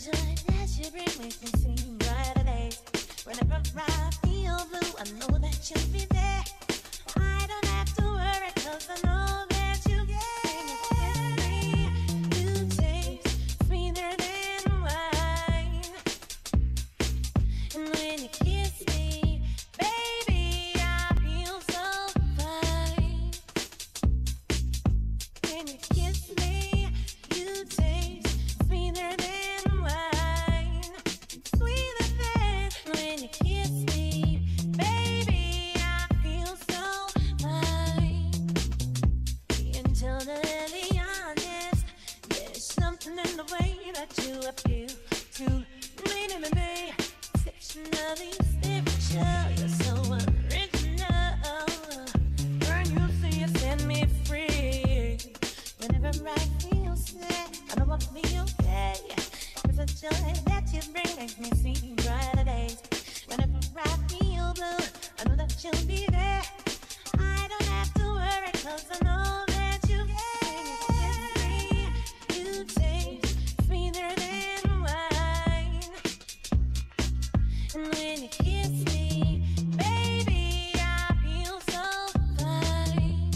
joy that you bring makes me see brighter days. Whenever I feel blue, I know that you'll be there. I don't have to worry, 'cause I know that you get me. You taste sweeter than wine, and when you kiss me, baby, I feel so fine. When you kiss me, you taste sweeter than wine, sweeter than. When you kiss me, baby, I feel so fine. Being totally honest, there's something in the way that you appeal to me, exceptionally spiritual. You're so original. When you see you set me free. Whenever I feel sad, I know I'll be okay. 'Cause the joy that you bring makes me see brighter days. Whenever I feel blue, I know that you'll be there. I don't have to worry, 'cause I know that you get me. You taste sweeter than wine, and when you kiss me, baby, I feel so fine.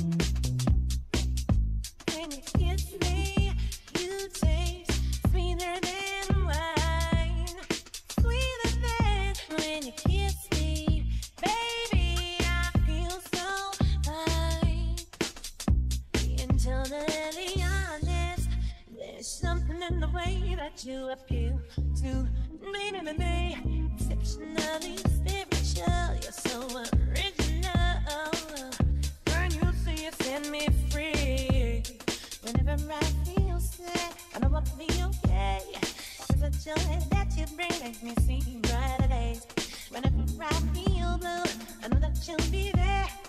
When you kiss me, you taste sweeter than wine, sweeter than. When you kiss me, baby, I feel so fine. Being totally honest, there's something in the way that you appeal to me, exceptionally spiritual. You're so original. When you see you set me free. Whenever I feel sad, I know I'll be okay. 'Cause the joy that you bring makes me see brighter days. Whenever I feel blue, I know that you'll be there.